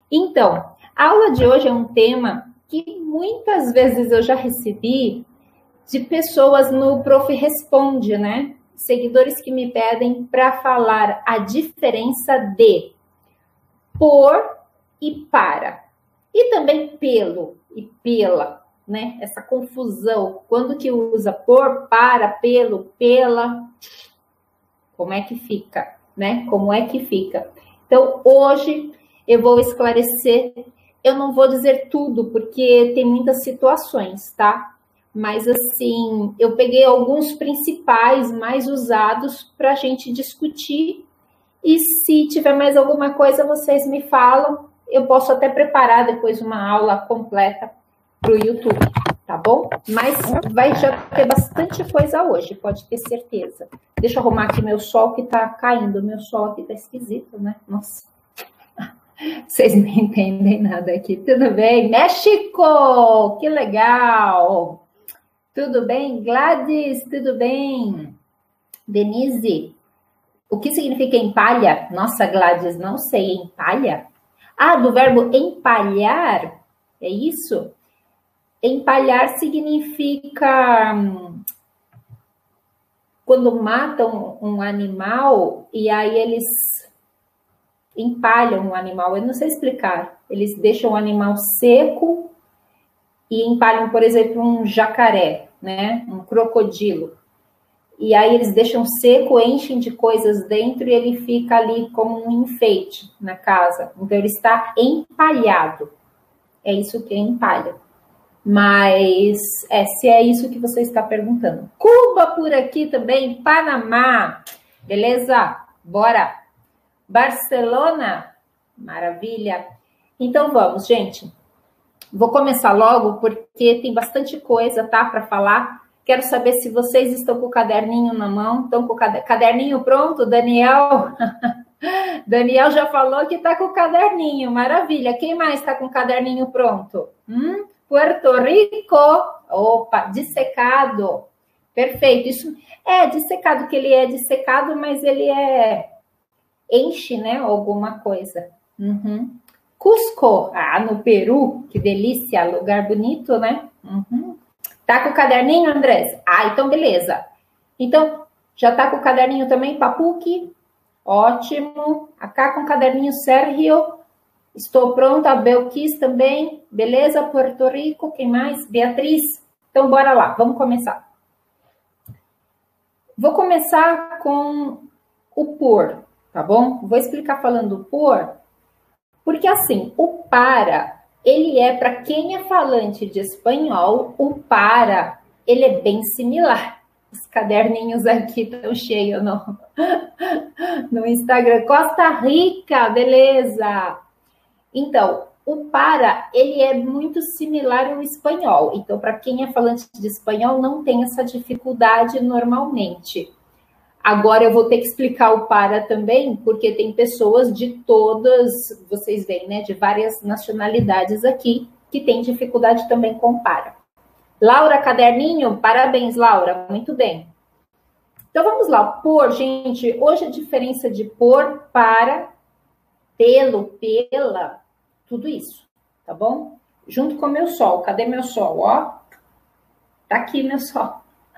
Então, a aula de hoje é um tema que muitas vezes eu já recebi de pessoas no Prof. Responde, né? Seguidores que me pedem para falar a diferença de por e para. E também pelo e pela, né? Essa confusão. Quando que usa por, para, pelo, pela, como é que fica, né? Como é que fica? Então, hoje eu vou esclarecer, eu não vou dizer tudo, porque tem muitas situações, tá? Mas, assim, eu peguei alguns principais mais usados para a gente discutir, e se tiver mais alguma coisa, vocês me falam, eu posso até preparar depois uma aula completa para o YouTube, tá bom? Mas vai já ter bastante coisa hoje, pode ter certeza. Deixa eu arrumar aqui meu sol que tá caindo, meu sol aqui tá esquisito, né? Nossa. Vocês não entendem nada aqui. Tudo bem? México! Que legal! Tudo bem? Gladys, tudo bem? Denise, o que significa empalha? Nossa, Gladys, não sei. Empalha? Ah, do verbo empalhar? É isso? Empalhar significa quando matam um animal e aí eles empalham o animal. Eu não sei explicar. Eles deixam o animal seco e empalham, por exemplo, um jacaré, né? Um crocodilo. E aí eles deixam seco, enchem de coisas dentro e ele fica ali como um enfeite na casa. Então ele está empalhado. É isso que é empalha. Mas se é isso que você está perguntando. Cuba por aqui também, Panamá. Beleza? Bora! Barcelona, maravilha. Então vamos, gente. Vou começar logo porque tem bastante coisa, tá, para falar. Quero saber se vocês estão com o caderninho na mão. Estão com o caderninho pronto, Daniel? Daniel já falou que está com o caderninho, maravilha. Quem mais está com o caderninho pronto? Puerto Rico. Opa, dissecado. Perfeito. Isso é dissecado, que ele é dissecado, mas ele enche, né? Alguma coisa. Cusco, no Peru, que delícia, lugar bonito, né? Tá com o caderninho, Andrés? Então beleza. Então, já tá com o caderninho também, Papuki? Ótimo. Acá com o caderninho, Sérgio. Estou pronta, Belkis também. Beleza, Puerto Rico, quem mais? Beatriz. Então, bora lá, vamos começar. Vou começar com o por. Tá bom? Vou explicar falando por, porque assim, o para, ele é, para quem é falante de espanhol, o para, ele é bem similar. Os caderninhos aqui estão cheios no Instagram. Costa Rica, beleza! Então, o para, ele é muito similar ao espanhol. Então, para quem é falante de espanhol, não tem essa dificuldade normalmente. Agora eu vou ter que explicar o para também, porque tem pessoas de todas, vocês veem, né, de várias nacionalidades aqui, que tem dificuldade também com o para. Laura, caderninho? Parabéns, Laura, muito bem. Então vamos lá, por, gente, hoje a diferença de por, para, pelo, pela, tudo isso, tá bom? Junto com o meu sol, cadê meu sol, ó? Tá aqui meu sol.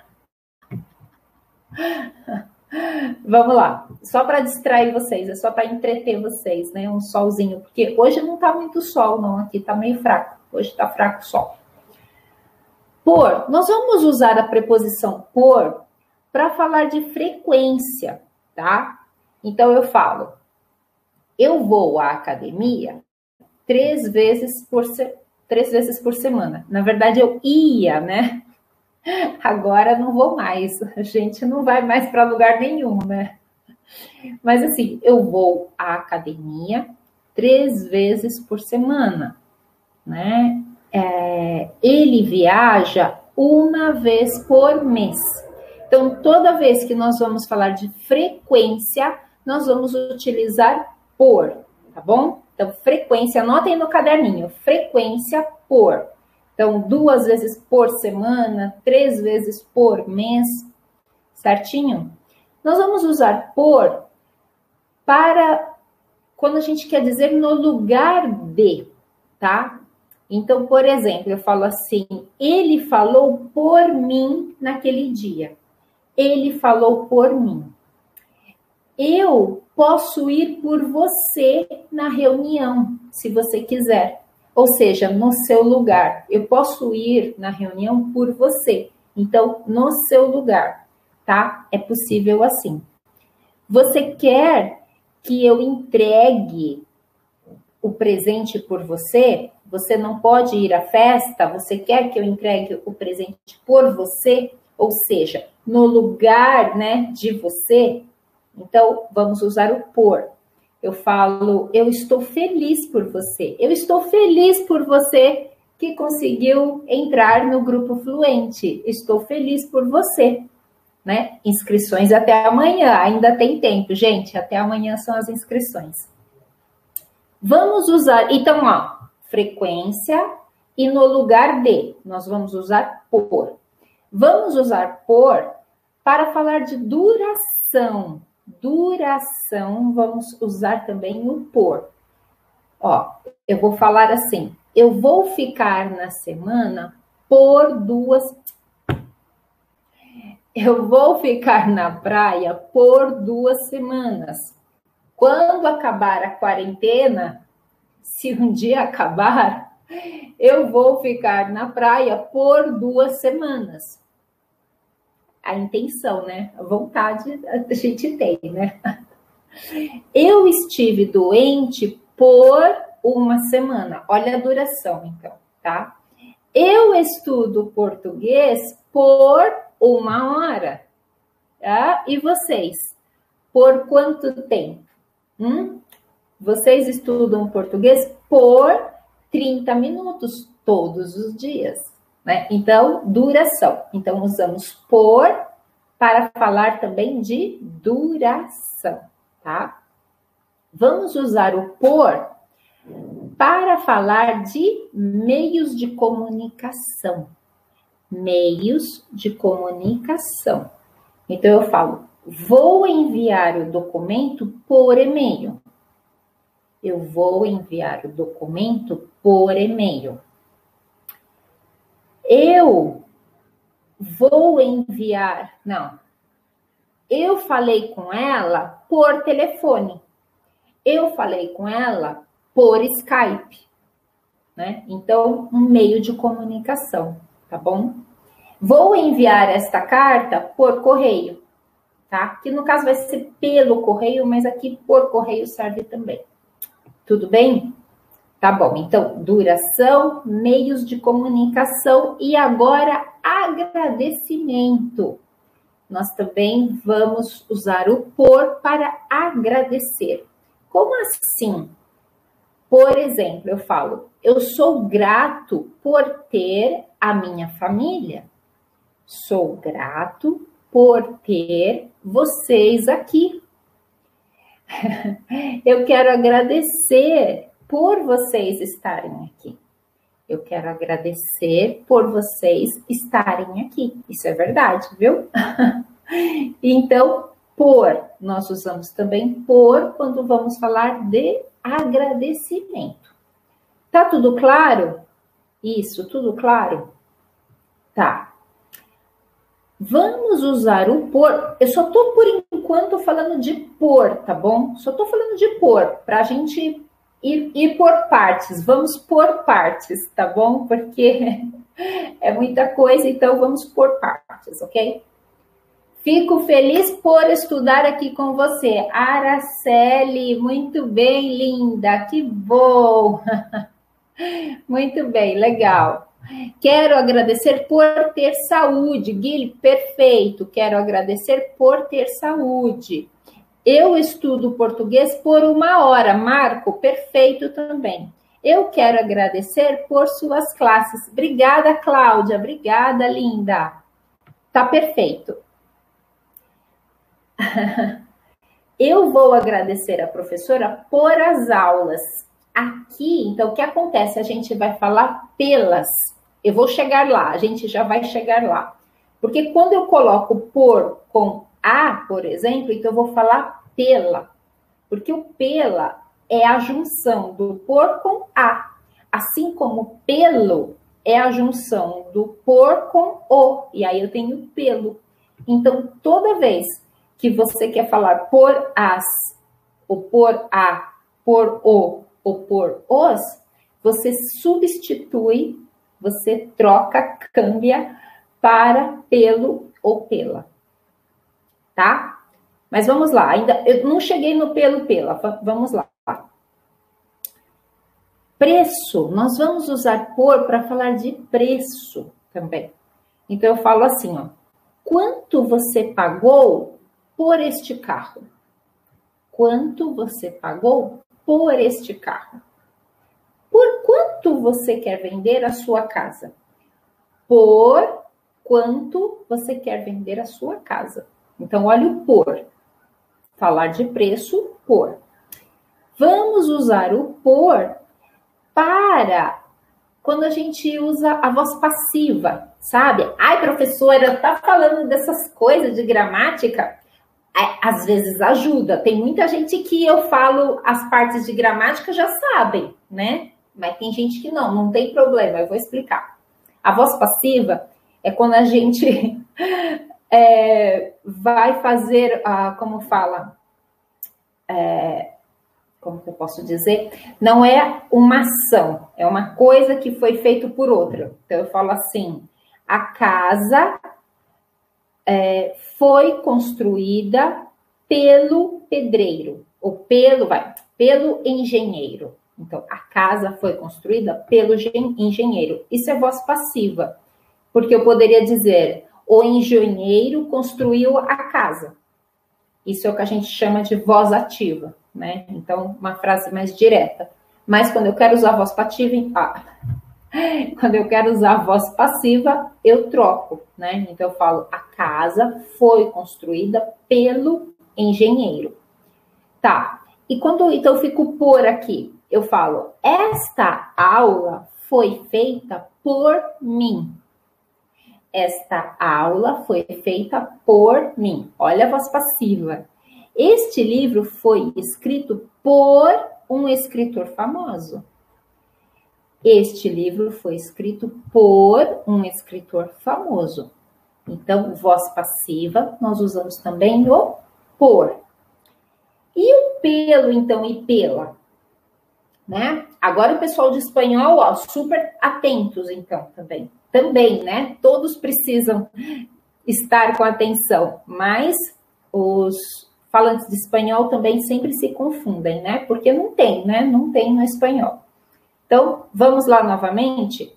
Vamos lá, só para distrair vocês, é só para entreter vocês, né? Um solzinho, porque hoje não tá muito sol, não, aqui tá meio fraco, hoje tá fraco o sol. Por, nós vamos usar a preposição por para falar de frequência, tá? Então eu falo, eu vou à academia 3 vezes por semana. Na verdade, eu ia, né? Agora não vou mais, a gente não vai mais para lugar nenhum, né? Mas assim, eu vou à academia 3 vezes por semana, né? Ele viaja 1 vez por mês. Então, toda vez que nós vamos falar de frequência, nós vamos utilizar por, tá bom? Então, frequência, anotem no caderninho, frequência por. Então, 2 vezes por semana, 3 vezes por mês, certinho? Nós vamos usar por para quando a gente quer dizer no lugar de, tá? Então, por exemplo, eu falo assim, ele falou por mim naquele dia. Ele falou por mim. Eu posso ir por você na reunião, se você quiser. Ou seja, no seu lugar. Eu posso ir na reunião por você. Então, no seu lugar, tá? É possível assim. Você quer que eu entregue o presente por você? Você não pode ir à festa? Você quer que eu entregue o presente por você? Ou seja, no lugar, né, de você? Então, vamos usar o por. Eu falo, eu estou feliz por você. Eu estou feliz por você que conseguiu entrar no grupo Fluente. Estou feliz por você, né? Inscrições até amanhã, ainda tem tempo, gente. Até amanhã são as inscrições. Vamos usar, então, ó, frequência e no lugar de, nós vamos usar por. Vamos usar por para falar de duração. Duração, vamos usar também o por. Ó, eu vou falar assim, eu vou ficar na semana por 2... Eu vou ficar na praia por 2 semanas. Quando acabar a quarentena, se um dia acabar, eu vou ficar na praia por 2 semanas. A intenção, né? A vontade a gente tem, né? Eu estive doente por 1 semana. Olha a duração, então, tá? Eu estudo português por 1 hora. Tá? E vocês? Por quanto tempo? Vocês estudam português por 30 minutos todos os dias, né? Então, duração. Então, usamos por para falar também de duração, tá? Vamos usar o por para falar de meios de comunicação. Meios de comunicação. Então, eu falo, vou enviar o documento por e-mail. Eu vou enviar o documento por e-mail. Eu vou enviar... Não. Eu falei com ela por telefone. Eu falei com ela por Skype. Né? Então, um meio de comunicação, tá bom? Vou enviar esta carta por correio, tá? Que no caso vai ser pelo correio, mas aqui por correio serve também. Tudo bem? Tá bom, então, duração, meios de comunicação e agora agradecimento. Nós também vamos usar o por para agradecer. Como assim? Por exemplo, eu falo, eu sou grato por ter a minha família. Sou grato por ter vocês aqui. Eu quero agradecer por vocês estarem aqui. Eu quero agradecer por vocês estarem aqui. Isso é verdade, viu? Então, por, nós usamos também por quando vamos falar de agradecimento. Tá tudo claro? Isso, tudo claro? Tá. Vamos usar o por. Eu só tô, por enquanto, falando de por, tá bom? Só tô falando de por, pra gente ir por partes. Vamos por partes, tá bom? Porque é muita coisa, então vamos por partes, ok? Fico feliz por estudar aqui com você. Araceli, muito bem, linda. Que bom. Muito bem, legal. Quero agradecer por ter saúde. Guilherme, perfeito. Quero agradecer por ter saúde. Eu estudo português por 1 hora. Marco, perfeito também. Eu quero agradecer por suas classes. Obrigada, Cláudia. Obrigada, linda. Tá perfeito. Eu vou agradecer a professora por as aulas. Aqui, então, o que acontece? A gente vai falar pelas. Eu vou chegar lá, a gente já vai chegar lá. Porque quando eu coloco por com a, por exemplo, então eu vou falar pela. Porque o pela é a junção do por com a. Assim como pelo é a junção do por com o. E aí eu tenho pelo. Então, toda vez que você quer falar por as, ou por a, por o, ou por os, você substitui, você troca, câmbia para pelo ou pela. Tá? Mas vamos lá, ainda eu não cheguei no pelo, pela, vamos lá. Preço, nós vamos usar por para falar de preço também. Então, eu falo assim, ó. Quanto você pagou por este carro? Quanto você pagou por este carro? Por quanto você quer vender a sua casa? Por quanto você quer vender a sua casa? Então, olha o por. Falar de preço, por. Vamos usar o por para quando a gente usa a voz passiva, sabe? Ai, professora, tá falando dessas coisas de gramática? Às vezes ajuda. Tem muita gente que eu falo as partes de gramática já sabem, né? Mas tem gente que não tem problema, eu vou explicar. A voz passiva é quando a gente vai fazer, como fala, como que eu posso dizer? Não é uma ação, é uma coisa que foi feita por outra. Então, eu falo assim, a casa foi construída pelo pedreiro, ou pelo engenheiro. Então, a casa foi construída pelo engenheiro. Isso é voz passiva, porque eu poderia dizer, o engenheiro construiu a casa. Isso é o que a gente chama de voz ativa, né? Então, uma frase mais direta. Mas quando eu quero usar a voz passiva, quando eu quero usar a voz passiva, eu troco, né? Então, eu falo, a casa foi construída pelo engenheiro. Tá. E quando então eu fico por aqui, eu falo, esta aula foi feita por mim. Esta aula foi feita por mim. Olha a voz passiva. Este livro foi escrito por um escritor famoso. Este livro foi escrito por um escritor famoso. Então, voz passiva, nós usamos também o por. E o pelo, então, e pela? Né? Agora o pessoal de espanhol, ó, super atentos, então, também. Também, né? Todos precisam estar com atenção, mas os falantes de espanhol também sempre se confundem, né? Porque não tem, né? Não tem no espanhol. Então, vamos lá novamente.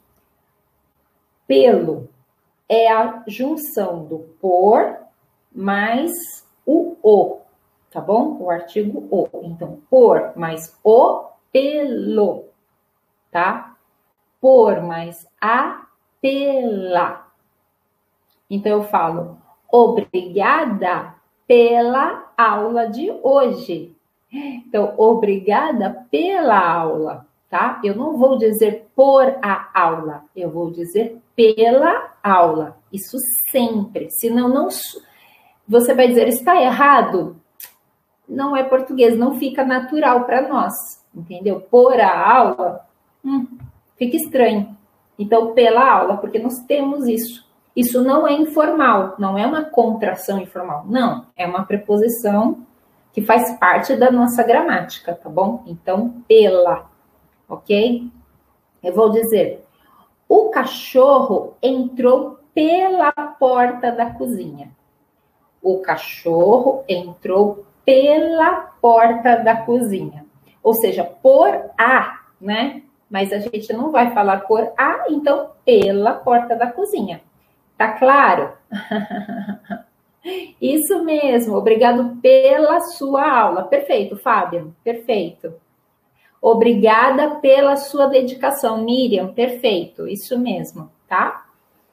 Pelo é a junção do por mais o, tá bom? O artigo o. Então, por mais o, pelo, tá? Por mais a, pela. Então, eu falo, obrigada pela aula de hoje. Então, obrigada pela aula, tá? Eu não vou dizer por a aula, eu vou dizer pela aula. Isso sempre. Senão, não, você vai dizer, está errado? Não é português, não fica natural para nós, entendeu? Por a aula, fica estranho. Então, pela aula, porque nós temos isso. Isso não é informal, não é uma contração informal, não. É uma preposição que faz parte da nossa gramática, tá bom? Então, pela, ok? Eu vou dizer, o cachorro entrou pela porta da cozinha. O cachorro entrou pela porta da cozinha. Ou seja, por a, né? Mas a gente não vai falar por a, então pela porta da cozinha. Tá claro? Isso mesmo. Obrigado pela sua aula. Perfeito, Fábio. Perfeito. Obrigada pela sua dedicação, Miriam. Perfeito. Isso mesmo, tá?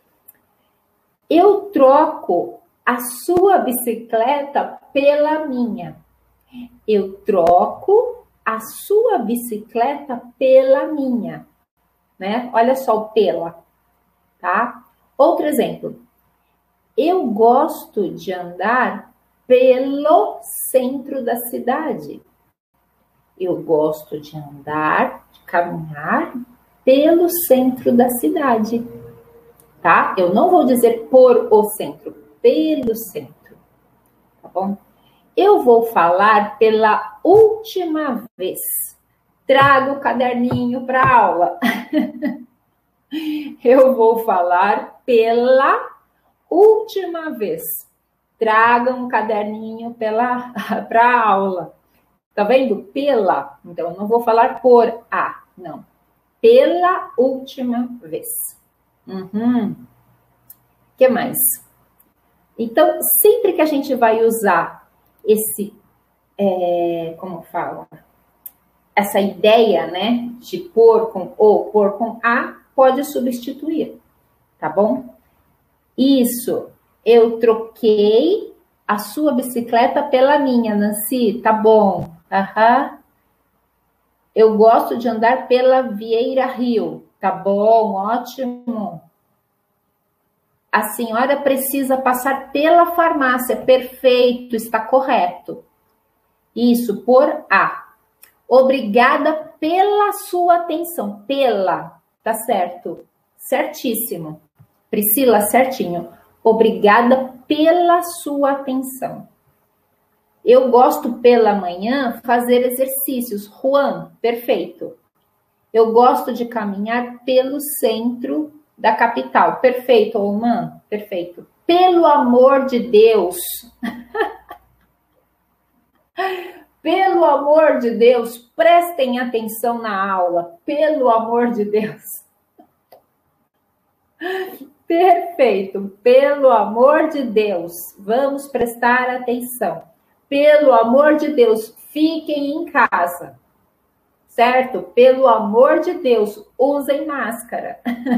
Eu troco a sua bicicleta pela minha. Eu troco a sua bicicleta pela minha, né? Olha só o pela, tá? Outro exemplo. Eu gosto de andar pelo centro da cidade. Eu gosto de andar, de caminhar pelo centro da cidade, tá? Eu não vou dizer por o centro, pelo centro, tá bom? Eu vou falar pela última vez. Traga o caderninho para a aula. Eu vou falar pela última vez. Traga um caderninho para a aula. Tá vendo? Pela. Então, eu não vou falar por a, não. Pela última vez. Que mais? Então, sempre que a gente vai usar esse, como fala? Essa ideia, né, de pôr com o, pôr com a, pode substituir, tá bom? Isso, eu troquei a sua bicicleta pela minha, Nancy, tá bom. Eu gosto de andar pela Vieira Rio, tá bom, ótimo. A senhora precisa passar pela farmácia, perfeito, está correto. Isso, por a. Obrigada pela sua atenção. Pela, tá certo? Certíssimo. Priscila, certinho. Obrigada pela sua atenção. Eu gosto pela manhã fazer exercícios. Juan, perfeito. Eu gosto de caminhar pelo centro da capital. Perfeito, Oman, perfeito. Pelo amor de Deus. Pelo amor de Deus, prestem atenção na aula. Pelo amor de Deus. Perfeito. Pelo amor de Deus, vamos prestar atenção. Pelo amor de Deus, fiquem em casa. Certo? Pelo amor de Deus, usem máscara.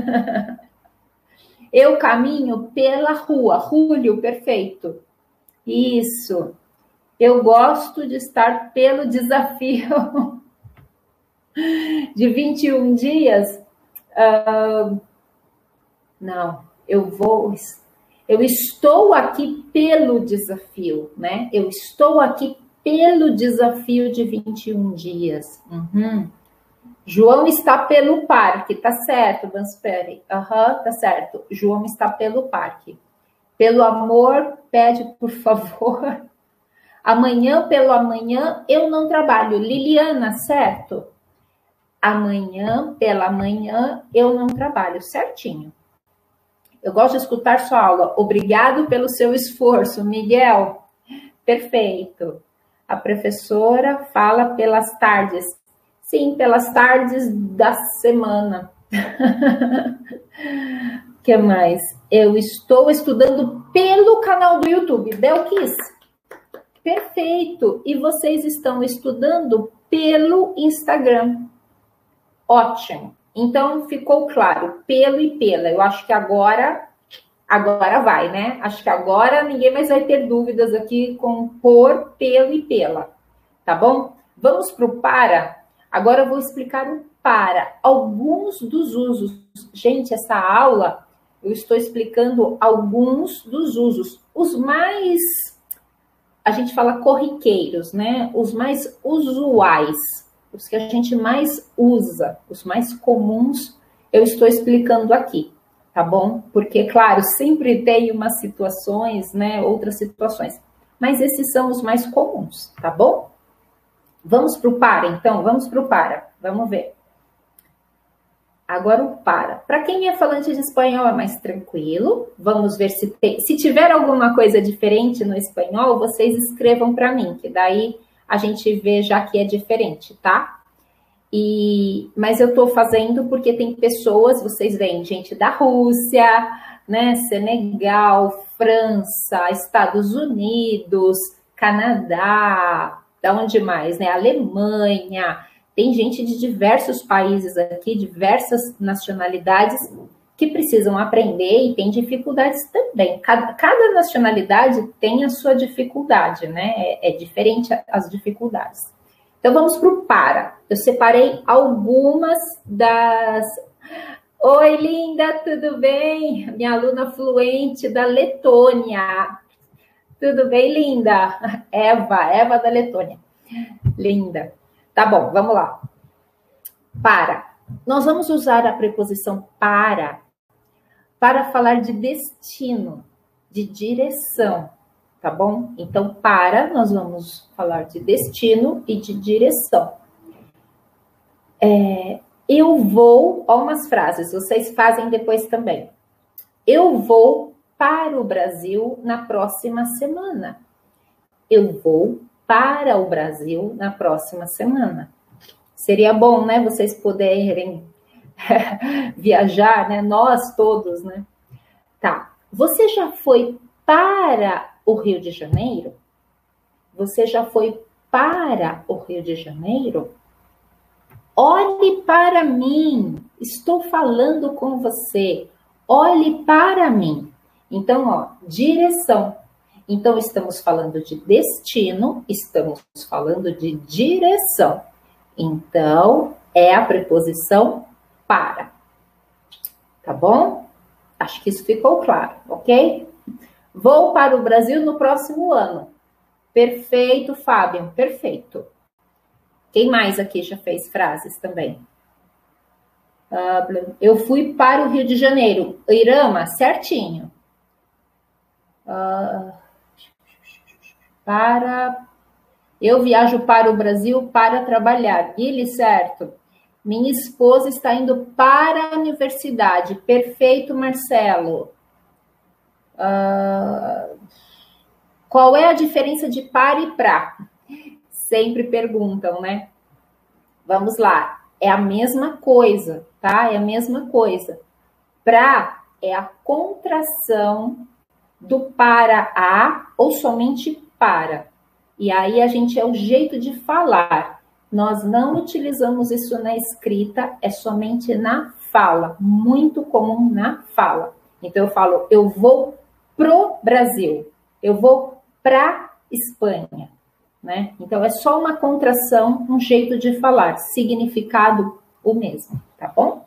Eu caminho pela rua. Julio, perfeito. Isso. Eu gosto de estar pelo desafio de 21 dias. Não, eu estou aqui pelo desafio, né? Eu estou aqui pelo desafio de 21 dias. João está pelo parque, tá certo, Dansperi? Tá certo. João está pelo parque. Pelo amor, pede, por favor. Amanhã, pelo amanhã, eu não trabalho. Liliana, certo? Amanhã, pela manhã, eu não trabalho. Certinho. Eu gosto de escutar sua aula. Obrigado pelo seu esforço, Miguel. Perfeito. A professora fala pelas tardes. Sim, pelas tardes da semana. O que mais? Eu estou estudando pelo canal do YouTube. Belkis. Perfeito. E vocês estão estudando pelo Instagram. Ótimo. Então, ficou claro. Pelo e pela. Eu acho que agora vai, né? Acho que agora ninguém mais vai ter dúvidas aqui com por, pelo e pela. Tá bom? Vamos para o para. Agora eu vou explicar o para. Alguns dos usos. Gente, essa aula eu estou explicando alguns dos usos. Os mais... A gente fala corriqueiros, né? Os mais usuais, os que a gente mais usa, os mais comuns, eu estou explicando aqui, tá bom? Porque, claro, sempre tem umas situações, né? Outras situações, mas esses são os mais comuns, tá bom? Vamos para o para, então? Vamos para o para, vamos ver. Agora o para. Para quem é falante de espanhol é mais tranquilo. Vamos ver se tem. Se tiver alguma coisa diferente no espanhol, vocês escrevam para mim, que daí a gente vê já que é diferente, tá? Mas eu estou fazendo porque tem pessoas, vocês veem, gente da Rússia, né? Senegal, França, Estados Unidos, Canadá, da onde mais, né? Alemanha. Tem gente de diversos países aqui, diversas nacionalidades, que precisam aprender e tem dificuldades também. Cada nacionalidade tem a sua dificuldade, né? É diferente as dificuldades. Então, vamos para o para. Eu separei algumas das... Oi, linda, tudo bem? Minha aluna fluente da Letônia. Tudo bem, linda? Eva da Letônia. Linda. Tá bom, vamos lá. Para. Nós vamos usar a preposição para falar de destino, de direção, tá bom? Então, para, nós vamos falar de destino e de direção. Eu vou, ó, umas frases, vocês fazem depois também. Eu vou para o Brasil na próxima semana. Eu vou para o Brasil na próxima semana. Seria bom, né, vocês poderem viajar, né, nós todos, né? Tá, você já foi para o Rio de Janeiro? Você já foi para o Rio de Janeiro? Olhe para mim, estou falando com você. Olhe para mim. Então, ó, direção. Então, estamos falando de destino, estamos falando de direção. Então, é a preposição para. Tá bom? Acho que isso ficou claro, ok? Vou para o Brasil no próximo ano. Perfeito, Fábio, perfeito. Quem mais aqui já fez frases também? Eu fui para o Rio de Janeiro. Irama, certinho. Eu viajo para o Brasil para trabalhar. Guilherme, certo. Minha esposa está indo para a universidade. Perfeito, Marcelo. Qual é a diferença de para e pra? Sempre perguntam, né? Vamos lá. É a mesma coisa, tá? É a mesma coisa. Pra é a contração do para a ou somente para. E aí a gente é o jeito de falar. Nós não utilizamos isso na escrita, é somente na fala. Muito comum na fala. Então eu falo, eu vou pro Brasil. Eu vou pra Espanha. Né? Então, é só uma contração, um jeito de falar, significado o mesmo, tá bom?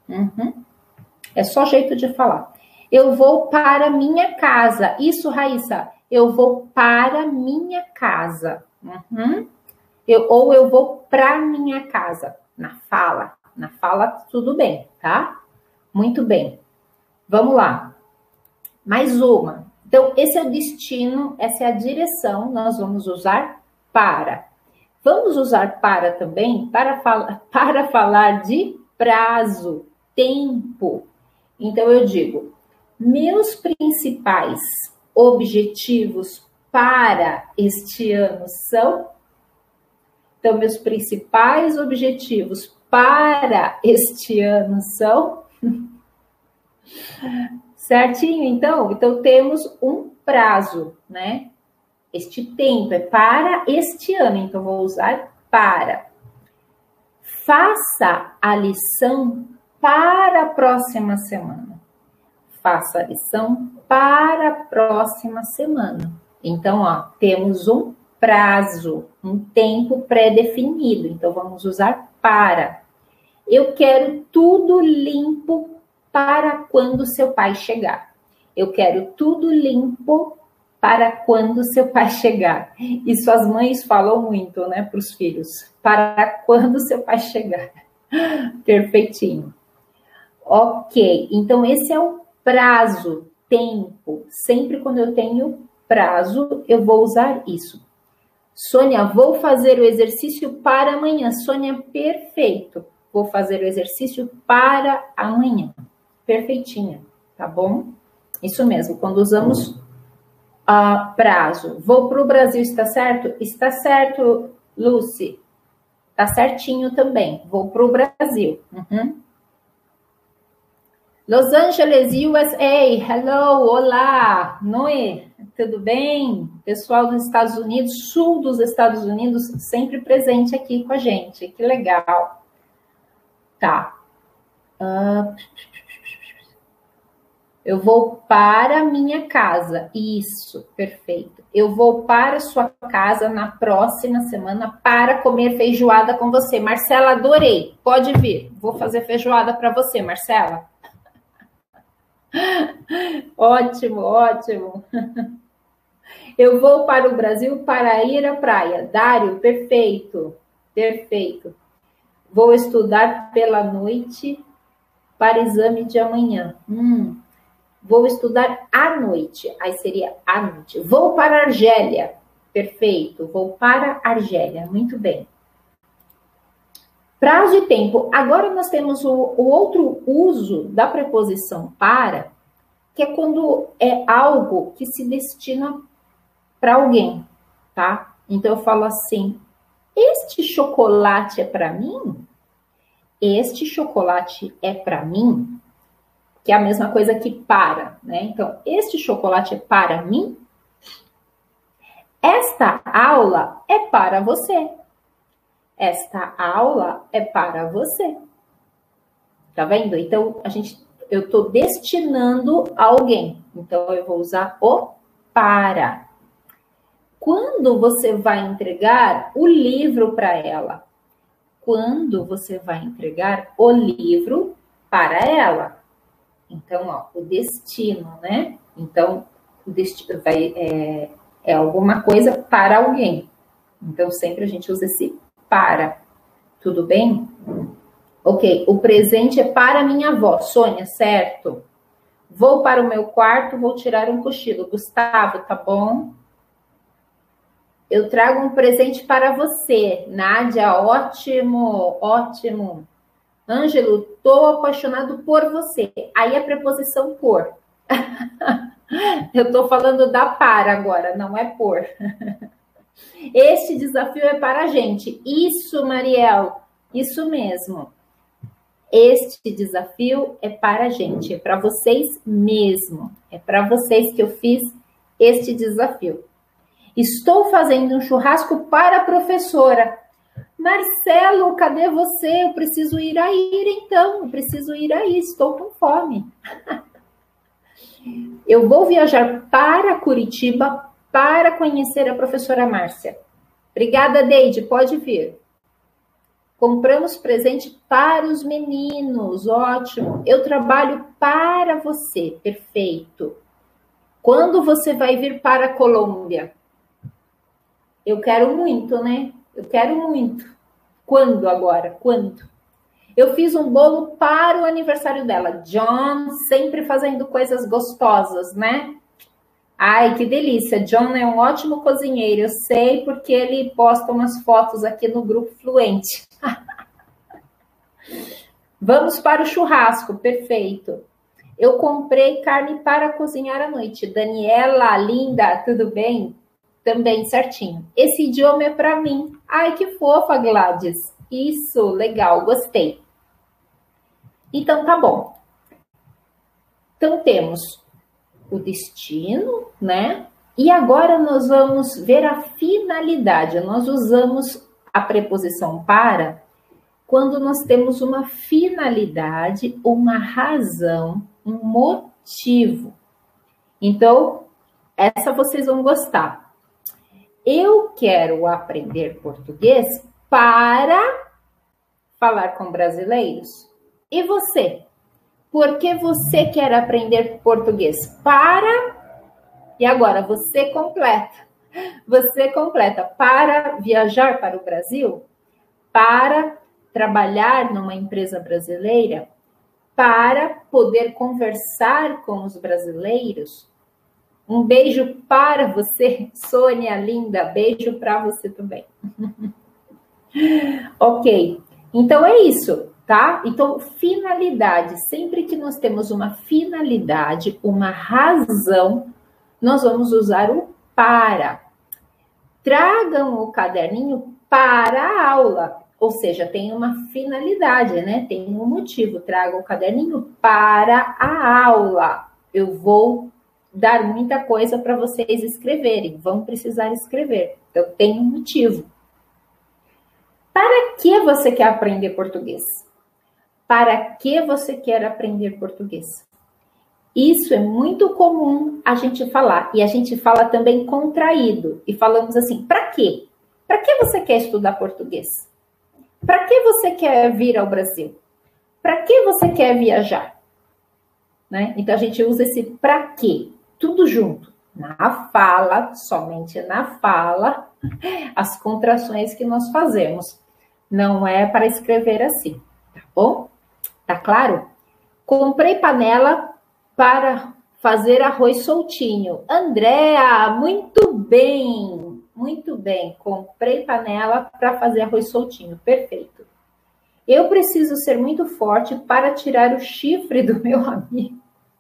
É só jeito de falar. Eu vou para minha casa. Isso, Raíssa, eu vou para minha casa. Ou eu vou para minha casa. Na fala tudo bem, tá? Muito bem. Vamos lá. Mais uma. Então, esse é o destino, essa é a direção, nós vamos usar para. Vamos usar para também para falar de prazo, tempo. Então, eu digo, meus principais objetivos para este ano são... Então, meus principais objetivos para este ano são... Certinho, então? Então, temos um prazo, né? Este tempo é para este ano, então vou usar para. Faça a lição para a próxima semana. Faça a lição para a próxima semana. Então, ó, temos um prazo, um tempo pré-definido. Então, vamos usar para. Eu quero tudo limpo para quando seu pai chegar. Eu quero tudo limpo para quando seu pai chegar. Isso as mães falam muito, né, para os filhos. Para quando seu pai chegar. Perfeitinho. Ok, então esse é o prazo, tempo. Sempre quando eu tenho prazo, eu vou usar isso. Sônia, vou fazer o exercício para amanhã. Sônia, perfeito. Vou fazer o exercício para amanhã. Perfeitinha, tá bom? Isso mesmo, quando usamos prazo. Vou para o Brasil, está certo? Está certo, Lucy. Está certinho também. Vou para o Brasil. Los Angeles, USA. Hello, olá. Noé, tudo bem? Pessoal dos Estados Unidos, sul dos Estados Unidos, sempre presente aqui com a gente. Que legal. Tá. Eu vou para minha casa. Isso, perfeito. Eu vou para sua casa na próxima semana para comer feijoada com você. Marcela, adorei. Pode vir. Vou fazer feijoada para você, Marcela. Ótimo, ótimo. Eu vou para o Brasil para ir à praia. Dário, perfeito. Perfeito. Vou estudar pela noite para exame de amanhã. Vou estudar à noite. Aí seria à noite. Vou para a Argélia. Perfeito. Vou para a Argélia. Muito bem. Prazo de tempo. Agora nós temos o outro uso da preposição para, que é quando é algo que se destina para alguém, tá? Então eu falo assim: este chocolate é para mim? Este chocolate é para mim? Que é a mesma coisa que para, né? Então, este chocolate é para mim? Esta aula é para você. Esta aula é para você. Tá vendo? Então, eu estou destinando a alguém. Então, eu vou usar o para. Quando você vai entregar o livro para ela? Quando você vai entregar o livro para ela? Então, ó, o destino, né? Então, o destino é alguma coisa para alguém. Então, sempre a gente usa esse para. Tudo bem? Ok, o presente é para minha avó. Sônia, certo? Vou para o meu quarto, vou tirar um cochilo. Gustavo, tá bom? Eu trago um presente para você. Nádia, ótimo, ótimo. Ângelo, tô apaixonado por você. Aí a preposição por. Eu tô falando da para agora, não é por. Este desafio é para a gente. Isso, Mariel, isso mesmo. Este desafio é para a gente, é para vocês mesmo. É para vocês que eu fiz este desafio. Estou fazendo um churrasco para a professora. Marcelo, cadê você? Eu preciso ir aí, então. Eu preciso ir aí, estou com fome. Eu vou viajar para Curitiba para conhecer a professora Márcia. Obrigada, Deide, pode vir. Compramos presente para os meninos, ótimo. Eu trabalho para você, perfeito. Quando você vai vir para a Colômbia? Eu quero muito, né? Eu quero muito. Quando agora? Quando? Eu fiz um bolo para o aniversário dela. John sempre fazendo coisas gostosas, né? Ai, que delícia. John é um ótimo cozinheiro. Eu sei porque ele posta umas fotos aqui no grupo Fluente. Vamos para o churrasco. Perfeito. Eu comprei carne para cozinhar à noite. Daniela, linda, tudo bem? Também certinho. Esse idioma é para mim. Ai, que fofa, Gladys. Isso, legal, gostei. Então, tá bom. Então, temos o destino, né? E agora nós vamos ver a finalidade. Nós usamos a preposição para quando nós temos uma finalidade, uma razão, um motivo. Então, essa vocês vão gostar. Eu quero aprender português para falar com brasileiros. E você? Por que você quer aprender português? Para... E agora, você completa. Você completa. Para viajar para o Brasil? Para trabalhar numa empresa brasileira? Para poder conversar com os brasileiros? Um beijo para você, Sônia, linda. Beijo para você também. Ok, então é isso, tá? Então, finalidade. Sempre que nós temos uma finalidade, uma razão, nós vamos usar o para. Tragam o caderninho para a aula. Ou seja, tem uma finalidade, né? Tem um motivo. Tragam o caderninho para a aula. Eu vou dar muita coisa para vocês escreverem. Vão precisar escrever. Então, tem um motivo. Para que você quer aprender português? Para que você quer aprender português? Isso é muito comum a gente falar. E a gente fala também contraído. E falamos assim, para quê? Para que você quer estudar português? Para que você quer vir ao Brasil? Para que você quer viajar? Né? Então, a gente usa esse para quê? Tudo junto. Na fala, somente na fala, as contrações que nós fazemos. Não é para escrever assim, tá bom? Tá claro? Comprei panela para fazer arroz soltinho. Andréa, muito bem. Muito bem. Comprei panela para fazer arroz soltinho. Perfeito. Eu preciso ser muito forte para tirar o chifre do meu amigo.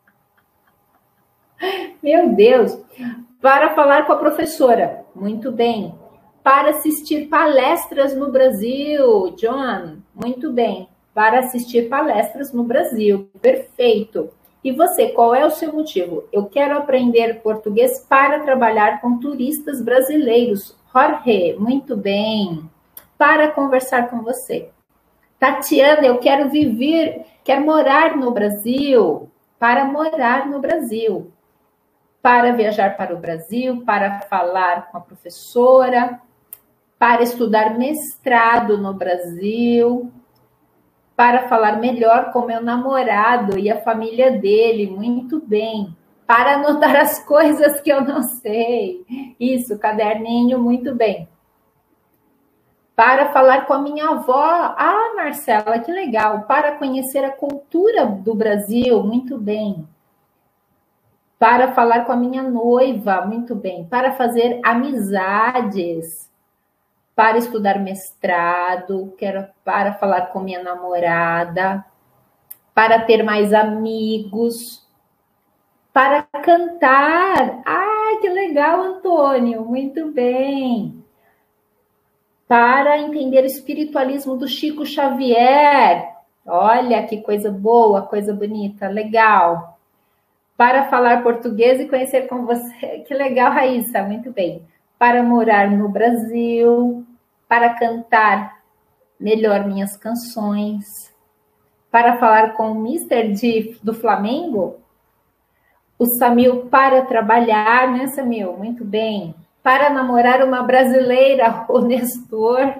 Meu Deus. Para falar com a professora. Muito bem. Para assistir palestras no Brasil. John, muito bem. Para assistir palestras no Brasil. Perfeito. E você, qual é o seu motivo? Eu quero aprender português para trabalhar com turistas brasileiros. Jorge, muito bem. Para conversar com você. Tatiana, eu quero morar no Brasil. Para morar no Brasil. Para viajar para o Brasil, para falar com a professora, para estudar mestrado no Brasil, para falar melhor com meu namorado e a família dele, muito bem. Para anotar as coisas que eu não sei. Isso, caderninho, muito bem. Para falar com a minha avó. Ah, Marcela, que legal. Para conhecer a cultura do Brasil, muito bem. Para falar com a minha noiva, muito bem. Para fazer amizades. Para estudar mestrado, para falar com minha namorada, para ter mais amigos, para cantar. Ah, que legal, Antônio, muito bem. Para entender o espiritualismo do Chico Xavier. Olha que coisa boa, coisa bonita, legal. Para falar português e conhecer com você. Que legal, Raíssa, muito bem. Para morar no Brasil, para cantar melhor minhas canções, para falar com o Mister do Flamengo, o Samil para trabalhar, né, Samil? Muito bem. Para namorar uma brasileira, o Nestor.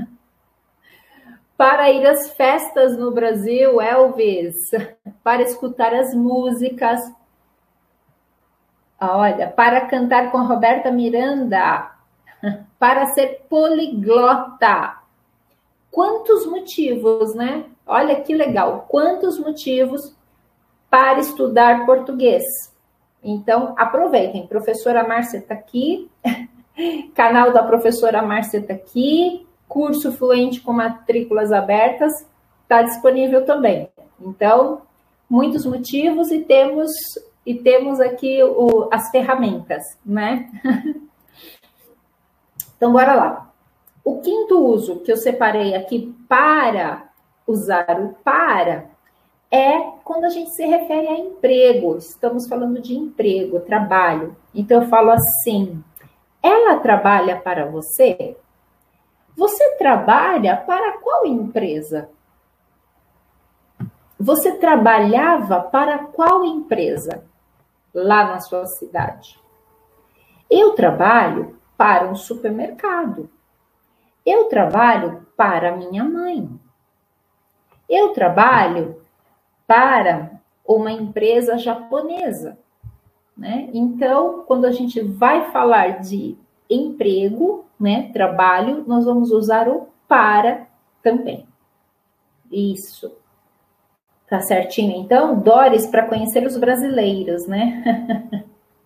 Para ir às festas no Brasil, Elvis. Para escutar as músicas. Olha, para cantar com a Roberta Miranda, para ser poliglota. Quantos motivos, né? Olha que legal. Quantos motivos para estudar português. Então, aproveitem. Professora Márcia está aqui. Canal da professora Márcia está aqui. Curso Fluente com matrículas abertas está disponível também. Então, muitos motivos e temos aqui as ferramentas, né? Então, bora lá. O quinto uso que eu separei aqui para usar o para é quando a gente se refere a emprego. Estamos falando de emprego, trabalho. Então, eu falo assim, ela trabalha para você? Você trabalha para qual empresa? Você trabalhava para qual empresa lá na sua cidade? Eu trabalho para um supermercado. Eu trabalho para minha mãe. Eu trabalho para uma empresa japonesa, né? Então, quando a gente vai falar de emprego, né, trabalho, nós vamos usar o para também. Isso. Tá certinho, então? Doris, para conhecer os brasileiros, né?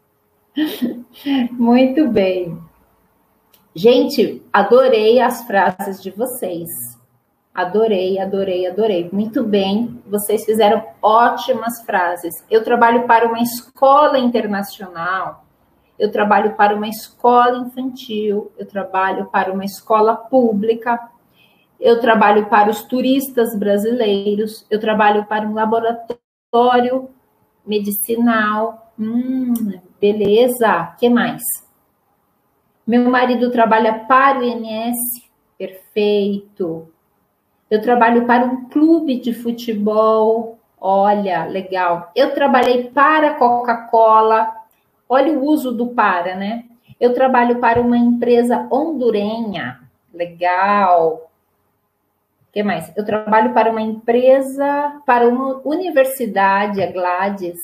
Muito bem. Gente, adorei as frases de vocês. Adorei, adorei, adorei. Muito bem, vocês fizeram ótimas frases. Eu trabalho para uma escola internacional, eu trabalho para uma escola infantil, eu trabalho para uma escola pública, eu trabalho para os turistas brasileiros, eu trabalho para um laboratório medicinal. Beleza, o que mais? Meu marido trabalha para o INS, perfeito. Eu trabalho para um clube de futebol, olha, legal. Eu trabalhei para a Coca-Cola, olha o uso do para, né? Eu trabalho para uma empresa hondurenha, legal. O que mais? Eu trabalho para uma empresa, para uma universidade, a Gladys.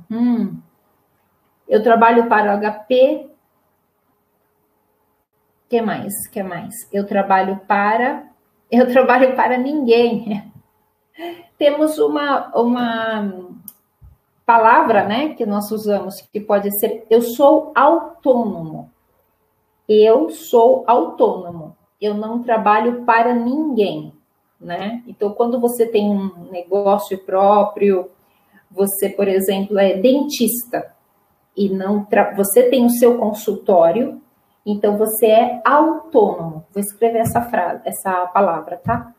Eu trabalho para o HP. O que mais? Eu trabalho para... Eu trabalho para ninguém. Temos uma palavra, né, que nós usamos, que pode ser eu sou autônomo. Eu sou autônomo. Eu não trabalho para ninguém, né? Então, quando você tem um negócio próprio, você, por exemplo, é dentista e não você tem o seu consultório, então você é autônomo. Vou escrever essa palavra, tá?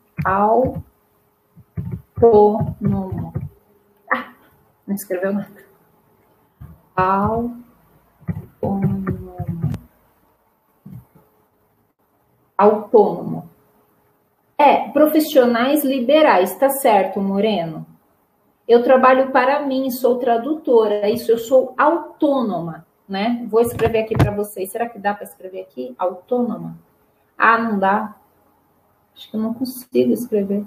Autônomo. Ah, não escreveu nada. Autônomo. Autônomo. Profissionais liberais, tá certo, Moreno? Eu trabalho para mim, sou tradutora, isso, eu sou autônoma, né? Vou escrever aqui para vocês. Será que dá para escrever aqui? Autônoma? Ah, não dá. Acho que eu não consigo escrever.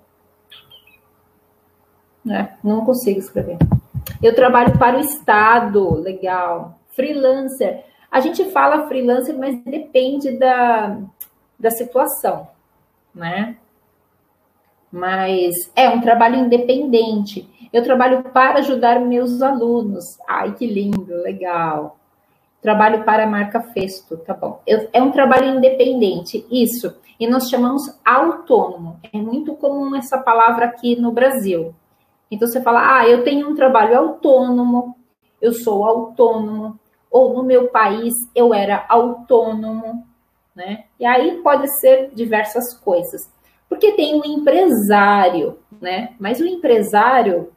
Não consigo escrever. Eu trabalho para o Estado, legal. Freelancer. A gente fala freelancer, mas depende da situação, né? Mas é um trabalho independente. Eu trabalho para ajudar meus alunos. Ai, que lindo, legal. Trabalho para a marca Festo, tá bom. É um trabalho independente, isso. E nós chamamos autônomo. É muito comum essa palavra aqui no Brasil. Então, você fala, eu tenho um trabalho autônomo, eu sou autônomo, ou no meu país eu era autônomo, né? E aí pode ser diversas coisas. Porque tem um empresário, né? Mas o empresário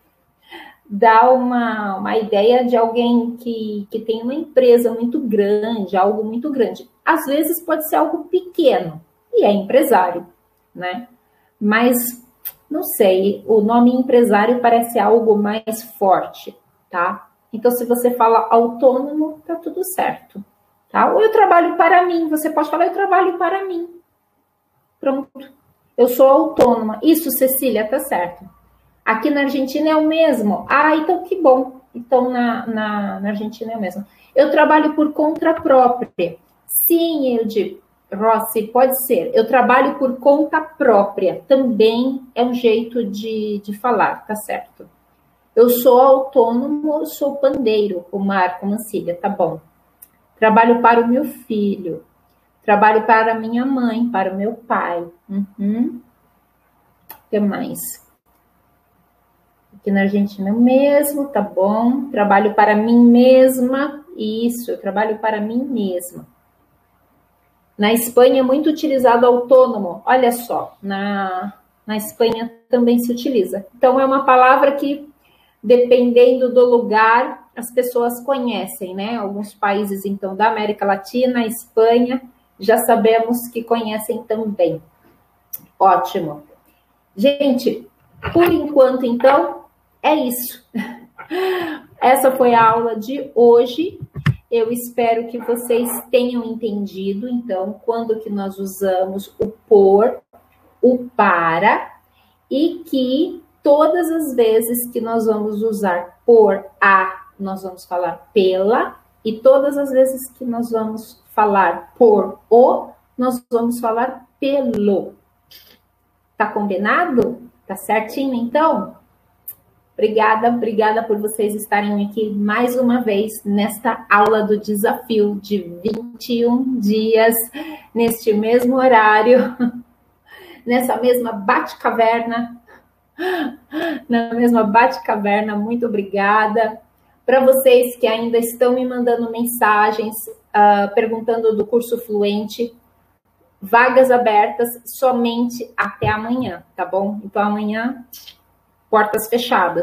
dá uma ideia de alguém que tem uma empresa muito grande, algo muito grande. Às vezes pode ser algo pequeno, e é empresário, né? Mas, não sei, o nome empresário parece algo mais forte, tá? Então, se você fala autônomo, tá tudo certo, tá? Ou eu trabalho para mim, você pode falar, eu trabalho para mim. Pronto. Eu sou autônoma. Isso, Cecília, tá certo. Aqui na Argentina é o mesmo. Então que bom. Então, na Argentina é o mesmo. Eu trabalho por conta própria. Sim, Ilde, Rossi, pode ser. Eu trabalho por conta própria. Também é um jeito de falar, tá certo. Eu sou autônomo, eu sou pandeiro, o Marco Mancilha, tá bom. Trabalho para o meu filho. Trabalho para minha mãe, para o meu pai. O que mais? Aqui na Argentina mesmo, tá bom. Trabalho para mim mesma. Isso, eu trabalho para mim mesma. Na Espanha é muito utilizado autônomo. Olha só, na Espanha também se utiliza. Então, é uma palavra que, dependendo do lugar, as pessoas conhecem, né? Alguns países, então, da América Latina, Espanha, já sabemos que conhecem também. Ótimo. Gente, por enquanto, então, é isso. Essa foi a aula de hoje. Eu espero que vocês tenham entendido, então, quando que nós usamos o por, o para, e que todas as vezes que nós vamos usar por a, nós vamos falar pela, e todas as vezes que nós vamos falar por o, nós vamos falar pelo. Tá combinado? Tá certinho, então? Obrigada por vocês estarem aqui mais uma vez nesta aula do desafio de 21 dias, neste mesmo horário, nessa mesma bate-caverna, na mesma bate-caverna. Muito obrigada. Para vocês que ainda estão me mandando mensagens, perguntando do curso Fluente, vagas abertas somente até amanhã, tá bom? Então, amanhã, portas fechadas.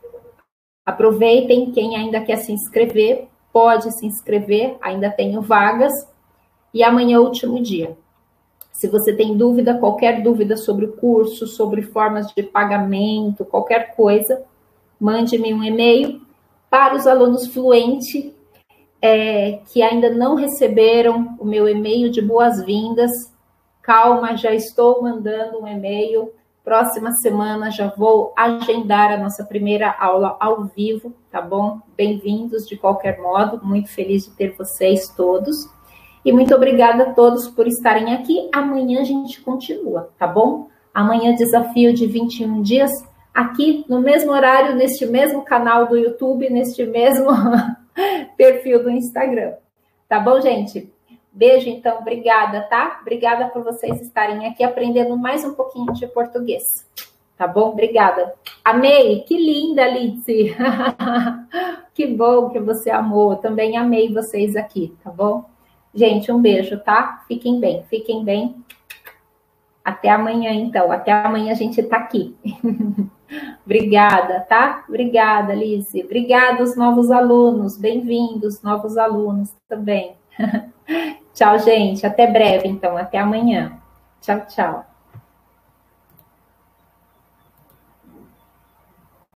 Aproveitem, quem ainda quer se inscrever, pode se inscrever, ainda tenho vagas. E amanhã é o último dia. Se você tem dúvida, qualquer dúvida sobre o curso, sobre formas de pagamento, qualquer coisa, mande-me um e-mail para os alunos Fluente que ainda não receberam o meu e-mail de boas-vindas. Calma, já estou mandando um e-mail. Próxima semana já vou agendar a nossa primeira aula ao vivo, tá bom? Bem-vindos de qualquer modo, muito feliz de ter vocês todos. E muito obrigada a todos por estarem aqui. Amanhã a gente continua, tá bom? Amanhã desafio de 21 dias, aqui no mesmo horário, neste mesmo canal do YouTube, neste mesmo perfil do Instagram. Tá bom, gente? Beijo, então. Obrigada, tá? Obrigada por vocês estarem aqui aprendendo mais um pouquinho de português. Tá bom? Obrigada. Amei. Que linda, Lidse. Que bom que você amou. Também amei vocês aqui, tá bom? Gente, um beijo, tá? Fiquem bem, fiquem bem. Até amanhã, então. Até amanhã a gente tá aqui. Obrigada, tá? Obrigada, Alice. Obrigada aos novos alunos. Bem-vindos, novos alunos também. Tchau, gente. Até breve, então. Até amanhã. Tchau, tchau.